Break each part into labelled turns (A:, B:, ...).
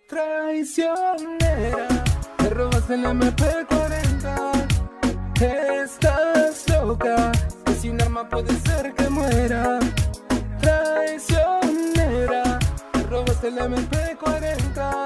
A: Traicionera, te robaste el MP40. Estás loca, que sin arma puede ser que muera. Traicionera, te robaste el MP40.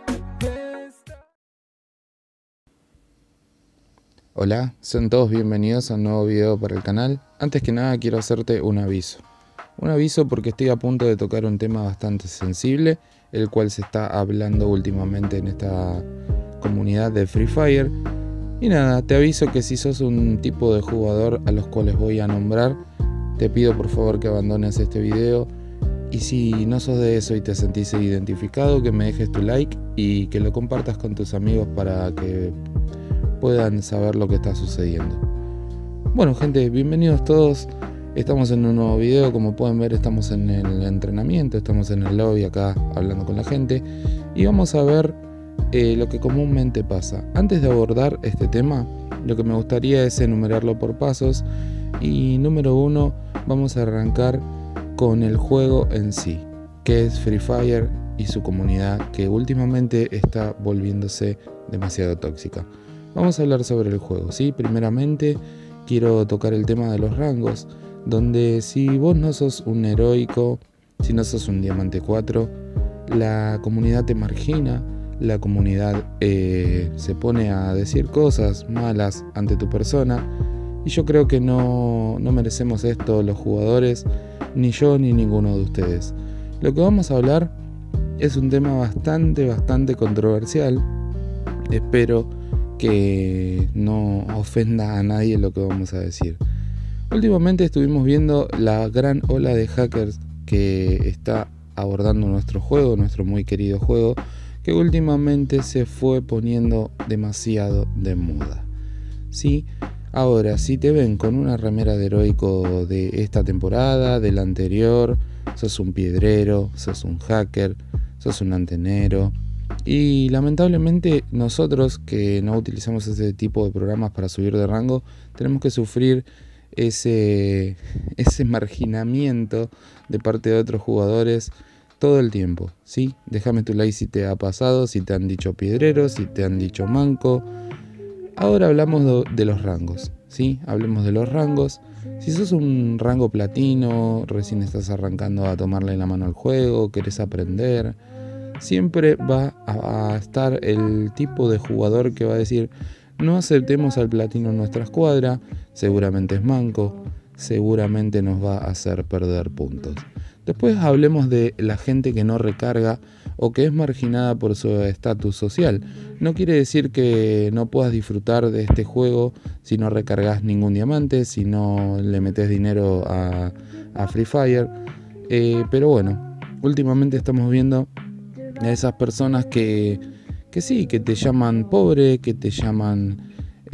B: Hola, sean todos bienvenidos a un nuevo video para el canal. Antes que nada quiero hacerte un aviso. Un aviso porque estoy a punto de tocar un tema bastante sensible, el cual se está hablando últimamente en esta comunidad de Free Fire. Y nada, te aviso que si sos un tipo de jugador a los cuales voy a nombrar, te pido por favor que abandones este video. Y si no sos de eso y te sentís identificado, que me dejes tu like y que lo compartas con tus amigos para que puedan saber lo que está sucediendo. Bueno gente, bienvenidos todos. Estamos en un nuevo video. Como pueden ver, estamos en el entrenamiento, estamos en el lobby acá hablando con la gente y vamos a ver lo que comúnmente pasa. Antes de abordar este tema, lo que me gustaría es enumerarlo por pasos. Y número 1, vamos a arrancar con el juego en sí, que es Free Fire y su comunidad, que últimamente está volviéndose demasiado tóxica. Vamos a hablar sobre el juego, ¿sí? Primeramente quiero tocar el tema de los rangos, donde si vos no sos un heroico, si no sos un diamante 4, la comunidad te margina, la comunidad se pone a decir cosas malas ante tu persona, y yo creo que no merecemos esto los jugadores, ni yo ni ninguno de ustedes. Lo que vamos a hablar es un tema bastante controversial. Espero que no ofenda a nadie lo que vamos a decir. Últimamente estuvimos viendo la gran ola de hackers que está abordando nuestro juego, nuestro muy querido juego, que últimamente se fue poniendo demasiado de moda. ¿Sí? Ahora, si te ven con una remera de heroico de esta temporada, de la anterior, sos un piedrero, sos un hacker, sos un antenero. Y lamentablemente nosotros que no utilizamos ese tipo de programas para subir de rango, tenemos que sufrir ese marginamiento de parte de otros jugadores todo el tiempo, ¿sí? Déjame tu like si te ha pasado, si te han dicho piedrero, si te han dicho manco. Ahora hablamos de los rangos, ¿sí? Hablemos de los rangos. Si sos un rango platino, recién estás arrancando a tomarle la mano al juego, querés aprender, siempre va a estar el tipo de jugador que va a decir: no aceptemos al platino en nuestra escuadra, seguramente es manco, seguramente nos va a hacer perder puntos. Después hablemos de la gente que no recarga o que es marginada por su estatus social. No quiere decir que no puedas disfrutar de este juego si no recargas ningún diamante, si no le metes dinero a Free Fire. Pero bueno, últimamente estamos viendo a esas personas que sí, que te llaman pobre, que te llaman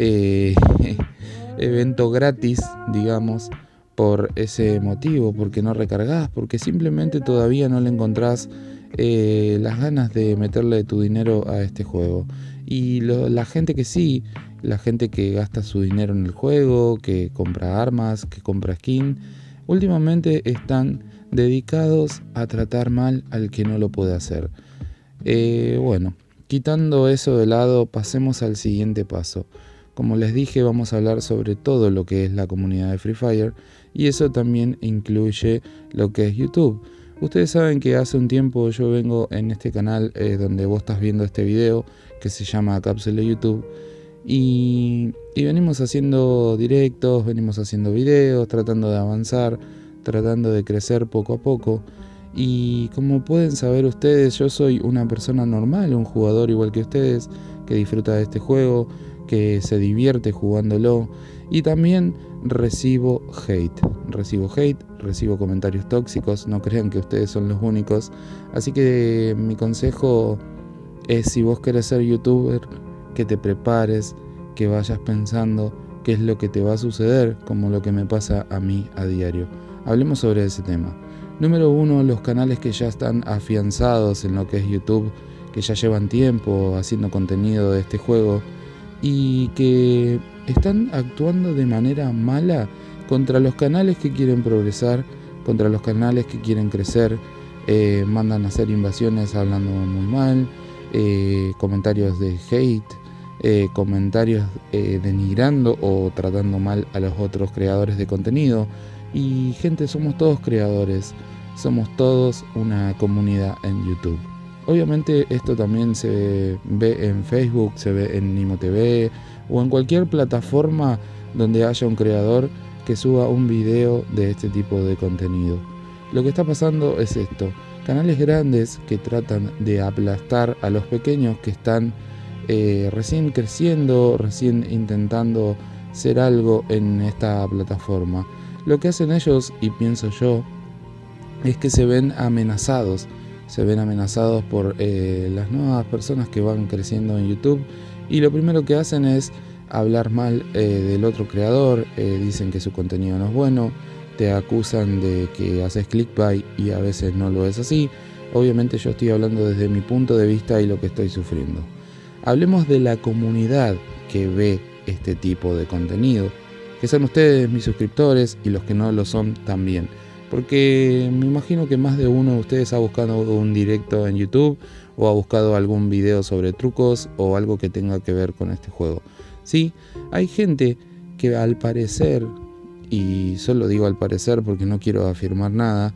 B: evento gratis, digamos, por ese motivo, porque no recargas, porque simplemente todavía no le encontrás las ganas de meterle tu dinero a este juego. Y la gente que sí, la gente que gasta su dinero en el juego, que compra armas, que compra skin, últimamente están dedicados a tratar mal al que no lo puede hacer. Bueno, quitando eso de lado, pasemos al siguiente paso. Como les dije, vamos a hablar sobre todo lo que es la comunidad de Free Fire, y eso también incluye lo que es YouTube. Ustedes saben que hace un tiempo yo vengo en este canal donde vos estás viendo este video, que se llama Cápsula YouTube, y venimos haciendo directos, venimos haciendo videos, tratando de avanzar, tratando de crecer poco a poco. Y como pueden saber ustedes, yo soy una persona normal, un jugador igual que ustedes, que disfruta de este juego, que se divierte jugándolo, y también recibo hate, recibo comentarios tóxicos. No crean que ustedes son los únicos, así que mi consejo es: si vos querés ser youtuber, que te prepares, que vayas pensando qué es lo que te va a suceder, como lo que me pasa a mí a diario. Hablemos sobre ese tema. Número 1, los canales que ya están afianzados en lo que es YouTube, que ya llevan tiempo haciendo contenido de este juego y que están actuando de manera mala contra los canales que quieren progresar, contra los canales que quieren crecer. Mandan a hacer invasiones hablando muy mal, comentarios de hate, comentarios denigrando o tratando mal a los otros creadores de contenido. Y gente, somos todos creadores, somos todos una comunidad en YouTube. Obviamente esto también se ve en Facebook, se ve en Nimo TV o en cualquier plataforma donde haya un creador que suba un video de este tipo de contenido. Lo que está pasando es esto: canales grandes que tratan de aplastar a los pequeños que están recién creciendo, recién intentando ser algo en esta plataforma. Lo que hacen ellos, y pienso yo, es que se ven amenazados por las nuevas personas que van creciendo en YouTube, y lo primero que hacen es hablar mal del otro creador, dicen que su contenido no es bueno, te acusan de que haces clickbait y a veces no lo es así. Obviamente yo estoy hablando desde mi punto de vista y lo que estoy sufriendo. Hablemos de la comunidad que ve este tipo de contenido, que son ustedes, mis suscriptores, y los que no lo son también. Porque me imagino que más de uno de ustedes ha buscado un directo en YouTube o ha buscado algún video sobre trucos o algo que tenga que ver con este juego. Sí, hay gente que al parecer, y solo digo al parecer porque no quiero afirmar nada,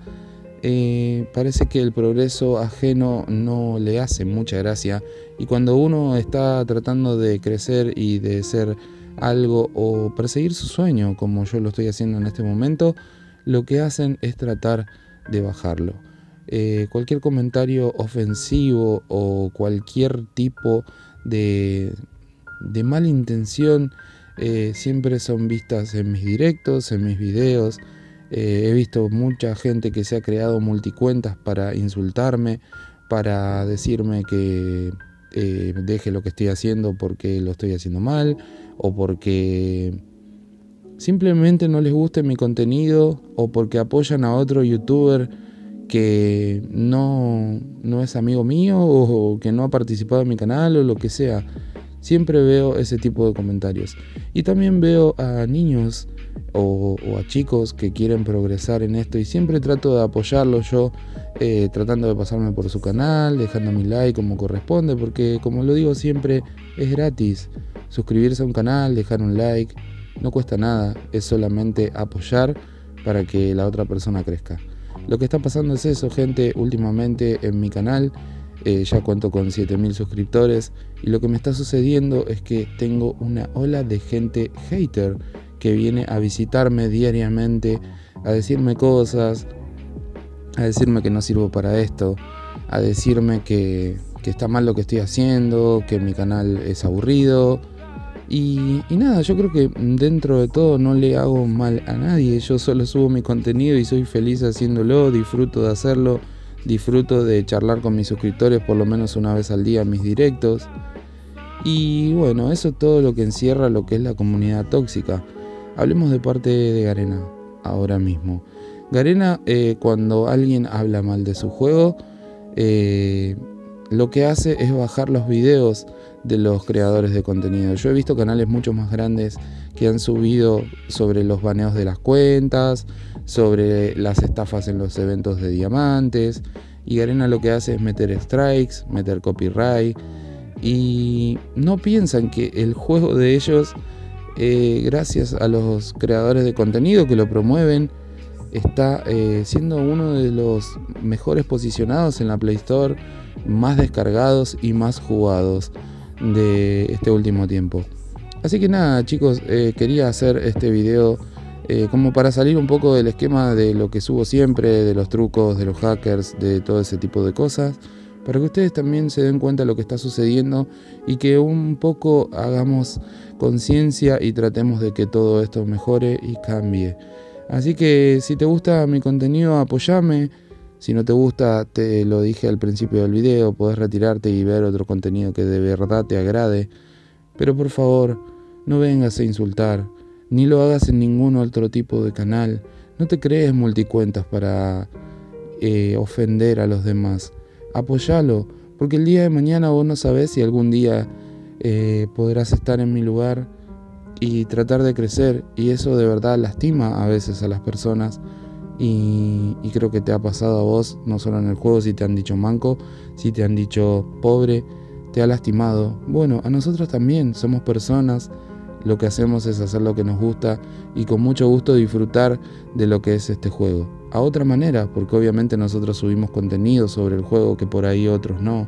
B: parece que el progreso ajeno no le hace mucha gracia, y cuando uno está tratando de crecer y de ser algo o perseguir su sueño, como yo lo estoy haciendo en este momento, lo que hacen es tratar de bajarlo. Cualquier comentario ofensivo o cualquier tipo de mala intención siempre son vistas en mis directos, en mis videos. He visto mucha gente que se ha creado multicuentas para insultarme, para decirme que deje lo que estoy haciendo porque lo estoy haciendo mal, o porque simplemente no les guste mi contenido, o porque apoyan a otro youtuber que no es amigo mío, o que no ha participado en mi canal, o lo que sea. Siempre veo ese tipo de comentarios. Y también veo a niños o a chicos que quieren progresar en esto, y siempre trato de apoyarlos yo, tratando de pasarme por su canal, dejando mi like como corresponde, porque como lo digo siempre, es gratis. Suscribirse a un canal, dejar un like, no cuesta nada, es solamente apoyar para que la otra persona crezca. Lo que está pasando es eso, gente, últimamente en mi canal. Ya cuento con 7000 suscriptores, y lo que me está sucediendo es que tengo una ola de gente hater que viene a visitarme diariamente, a decirme cosas, a decirme que no sirvo para esto, a decirme que está mal lo que estoy haciendo, que mi canal es aburrido. Y nada, yo creo que dentro de todo no le hago mal a nadie. Yo solo subo mi contenido y soy feliz haciéndolo, disfruto de hacerlo. Disfruto de charlar con mis suscriptores por lo menos una vez al día en mis directos. Y bueno, eso es todo lo que encierra lo que es la comunidad tóxica. Hablemos de parte de Garena ahora mismo. Garena, cuando alguien habla mal de su juego, lo que hace es bajar los videos de los creadores de contenido. Yo he visto canales mucho más grandes que han subido sobre los baneos de las cuentas, sobre las estafas en los eventos de diamantes, y Garena lo que hace es meter strikes, meter copyright, y no piensan que el juego de ellos, gracias a los creadores de contenido que lo promueven, está siendo uno de los mejores posicionados en la Play Store, más descargados y más jugados de este último tiempo. Así que nada, chicos, quería hacer este video como para salir un poco del esquema de lo que subo siempre, de los trucos, de los hackers, de todo ese tipo de cosas, para que ustedes también se den cuenta de lo que está sucediendo y que un poco hagamos conciencia y tratemos de que todo esto mejore y cambie. Así que si te gusta mi contenido, apóyame. Si no te gusta, te lo dije al principio del video, podés retirarte y ver otro contenido que de verdad te agrade. Pero por favor, no vengas a insultar, ni lo hagas en ningún otro tipo de canal. No te crees multicuentas para ofender a los demás. Apóyalo, porque el día de mañana vos no sabés si algún día podrás estar en mi lugar y tratar de crecer, y eso de verdad lastima a veces a las personas. Y creo que te ha pasado a vos, no solo en el juego, si te han dicho manco, si te han dicho pobre, te ha lastimado. Bueno, a nosotros también, somos personas, lo que hacemos es hacer lo que nos gusta y con mucho gusto disfrutar de lo que es este juego. A otra manera, porque obviamente nosotros subimos contenido sobre el juego que por ahí otros no,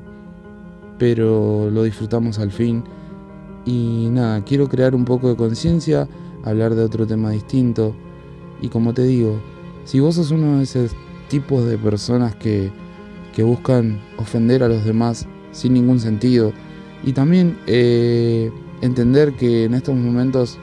B: pero lo disfrutamos al fin. Y nada, quiero crear un poco de conciencia, hablar de otro tema distinto. Y como te digo, si vos sos uno de esos tipos de personas que buscan ofender a los demás sin ningún sentido, y también entender que en estos momentos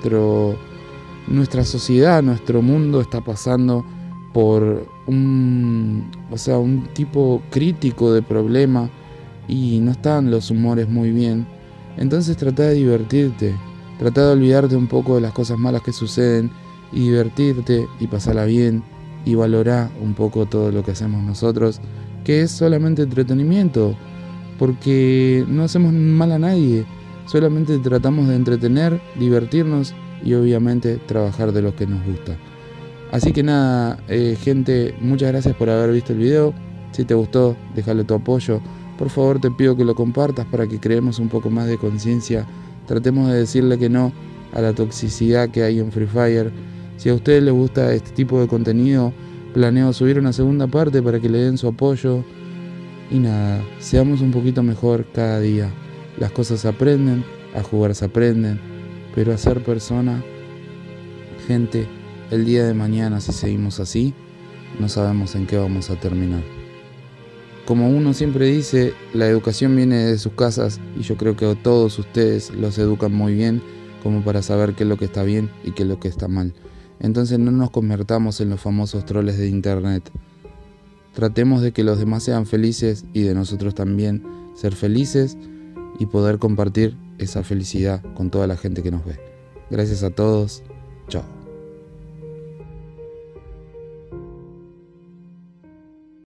B: nuestra sociedad, nuestro mundo está pasando por un tipo crítico de problema y no están los humores muy bien. Entonces trata de divertirte, trata de olvidarte un poco de las cosas malas que suceden y divertirte y pasarla bien y valorar un poco todo lo que hacemos nosotros, que es solamente entretenimiento, porque no hacemos mal a nadie, solamente tratamos de entretener, divertirnos y obviamente trabajar de lo que nos gusta. Así que nada, gente, muchas gracias por haber visto el video. Si te gustó, déjale tu apoyo. Por favor, te pido que lo compartas para que creemos un poco más de conciencia. Tratemos de decirle que no a la toxicidad que hay en Free Fire. Si a ustedes les gusta este tipo de contenido, planeo subir una segunda parte para que le den su apoyo. Y nada, seamos un poquito mejor cada día. Las cosas se aprenden, a jugar se aprenden, pero a ser persona, gente, el día de mañana, si seguimos así, no sabemos en qué vamos a terminar. Como uno siempre dice, la educación viene de sus casas y yo creo que todos ustedes los educan muy bien como para saber qué es lo que está bien y qué es lo que está mal. Entonces no nos convertamos en los famosos troles de internet. Tratemos de que los demás sean felices y de nosotros también ser felices y poder compartir esa felicidad con toda la gente que nos ve. Gracias a todos. Chao.